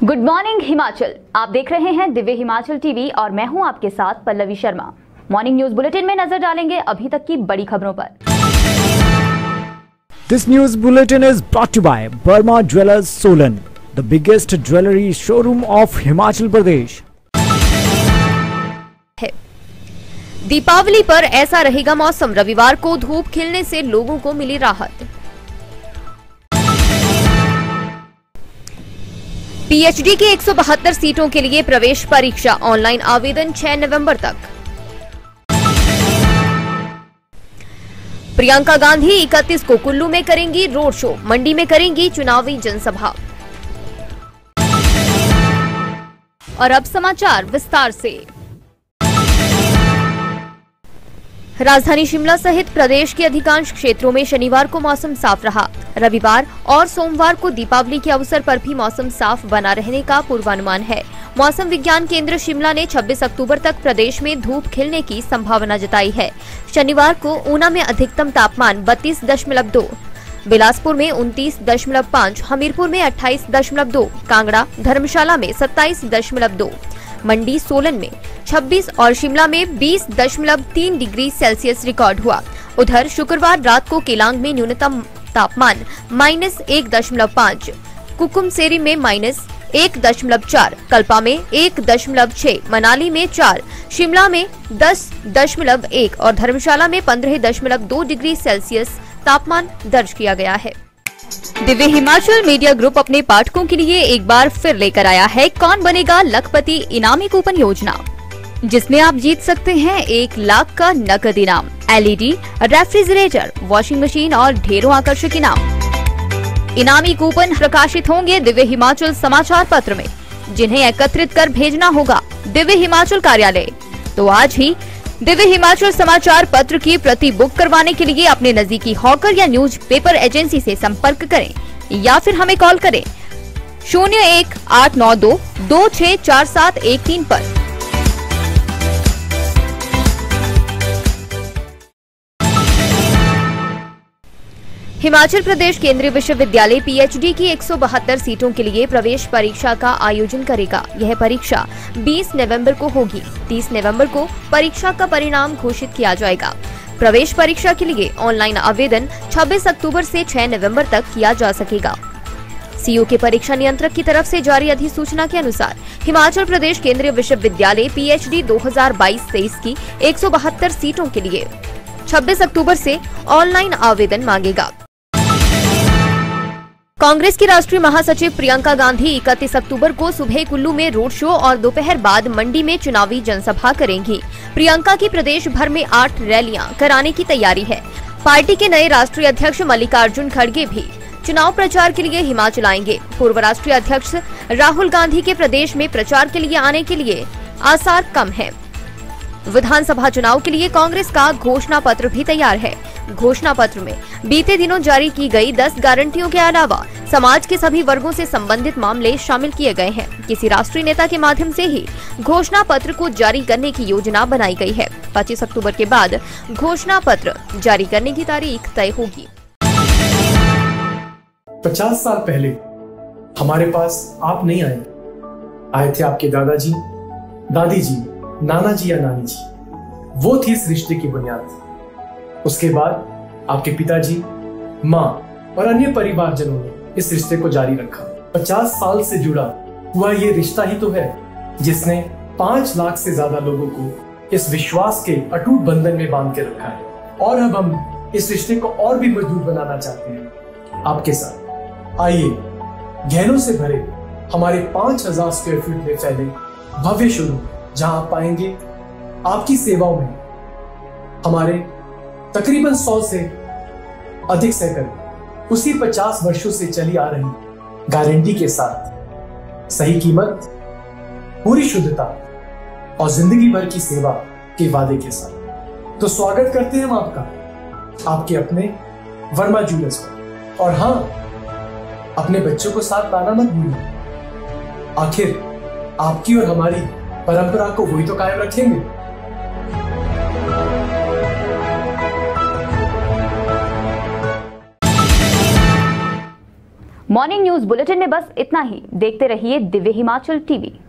Good morning Himachal. आप देख रहे हैं दिव्य हिमाचल टीवी और मैं हूं आपके साथ Pallavi Sharma. Morning news bulletin में नजर डालेंगे अभी तक की बड़ी खबरों पर। This news bulletin is brought to you by Burma Jewellers Solan, the biggest jewelry showroom of Himachal Pradesh. Deepawali पर ऐसा रहेगा मौसम, रविवार को धूप खिलने से लोगों को मिली राहत। पीएचडी की 172 सीटों के लिए प्रवेश परीक्षा, ऑनलाइन आवेदन 6 नवंबर तक। प्रियंका गांधी 31 को कुल्लू में करेंगी रोड शो, मंडी में करेंगी चुनावी जनसभा। और अब समाचार विस्तार से। राजधानी शिमला सहित प्रदेश के अधिकांश क्षेत्रों में शनिवार को मौसम साफ रहा। रविवार और सोमवार को दीपावली के अवसर पर भी मौसम साफ बना रहने का पूर्वानुमान है। मौसम विज्ञान केंद्र शिमला ने 26 अक्टूबर तक प्रदेश में धूप खिलने की संभावना जताई है। शनिवार को ऊना में अधिकतम तापमान 32.2, बिलासपुर में 29.5, हमीरपुर में 28.2, कांगड़ा धर्मशाला में 27.2, मंडी सोलन में 26 और शिमला में 20.3 डिग्री सेल्सियस रिकॉर्ड हुआ। उधर शुक्रवार रात को केलांग में न्यूनतम तापमान -1.5, कुकुमसेरी में -1.4, कल्पा में 1.6, मनाली में 4, शिमला में 10.1 और धर्मशाला में 15.2 डिग्री सेल्सियस तापमान दर्ज किया गया है। दिव्य हिमाचल मीडिया ग्रुप अपने पाठकों के लिए एक बार फिर लेकर आया है कौन बनेगा लखपति इनामी कूपन योजना, जिसमें आप जीत सकते हैं 1 लाख का नकद इनाम, एलईडी, रेफ्रिजरेटर, वॉशिंग मशीन और ढेरों आकर्षक इनाम। इनामी कूपन प्रकाशित होंगे दिव्य हिमाचल समाचार पत्र में, जिन्हें एकत्रित कर भेजना होगा दिव्य हिमाचल कार्यालय। तो आज ही दिव्य हिमाचल समाचार पत्र की प्रति बुक करवाने के लिए अपने नजदीकी हॉकर या न्यूज पेपर एजेंसी से संपर्क करें या फिर हमें कॉल करें 01-892-264713 पर। हिमाचल प्रदेश केंद्रीय विश्वविद्यालय पीएचडी की 172 सीटों के लिए प्रवेश परीक्षा का आयोजन करेगा। यह परीक्षा 20 नवंबर को होगी। 30 नवंबर को परीक्षा का परिणाम घोषित किया जाएगा। प्रवेश परीक्षा के लिए ऑनलाइन आवेदन 26 अक्टूबर से 6 नवंबर तक किया जा सकेगा। सीयू के परीक्षा नियंत्रक की तरफ से जारी अधिसूचना के अनुसार हिमाचल प्रदेश केंद्रीय विश्वविद्यालय पीएचडी 2022-23 की 172 सीटों के लिए 26 अक्टूबर से ऑनलाइन आवेदन मांगेगा। कांग्रेस की राष्ट्रीय महासचिव प्रियंका गांधी 31 अक्टूबर को सुबह कुल्लू में रोड शो और दोपहर बाद मंडी में चुनावी जनसभा करेंगी। प्रियंका की प्रदेश भर में 8 रैलियां कराने की तैयारी है। पार्टी के नए राष्ट्रीय अध्यक्ष मल्लिकार्जुन खड़गे भी चुनाव प्रचार के लिए हिमाचल आएंगे। पूर्व राष्ट्रीय अध्यक्ष राहुल गांधी के प्रदेश में प्रचार के लिए आने के लिए आसार कम है। विधानसभा चुनाव के लिए कांग्रेस का घोषणा पत्र भी तैयार है। घोषणा पत्र में बीते दिनों जारी की गई 10 गारंटियों के अलावा समाज के सभी वर्गों से संबंधित मामले शामिल किए गए हैं। किसी राष्ट्रीय नेता के माध्यम से ही घोषणा पत्र को जारी करने की योजना बनाई गई है। 25 अक्टूबर के बाद घोषणा पत्र जारी करने की तारीख तय होगी। 50 साल पहले हमारे पास आप नहीं आए थे आपके दादाजी, दादी जी, नाना जी या नानी जी। वो थी इस रिश्ते की बुनियाद। उसके बाद आपके पिताजी, माँ और अन्य परिवारजनों ने इस रिश्ते को जारी रखा। 50 साल से जुड़ा हुआ ये रिश्ता ही तो है जिसने 5 लाख से ज्यादा लोगों को इस विश्वास के अटूट बंधन में बांध के रखा है। और अब हम इस रिश्ते को और भी मजबूत बनाना चाहते हैं आपके साथ। आइए गहनों से भरे हमारे 5000 स्क्वायर फीट में फैले भव्य शोरूम, जहां आप पाएंगे आपकी सेवाओं में हमारे तकरीबन 100 से अधिक साइकिल उसी 50 वर्षों से चली आ रही गारंटी के साथ, सही कीमत, पूरी शुद्धता और जिंदगी भर की सेवा के वादे के साथ। तो स्वागत करते हैं हम आपका आपके अपने वर्मा ज्वेलर्स पर। और हाँ, अपने बच्चों को साथ लाना मत भूलिए। आखिर आपकी और हमारी परंपरा को वही तो कायम रखेंगे। मॉर्निंग न्यूज बुलेटिन में बस इतना ही। देखते रहिए दिव्य हिमाचल टीवी।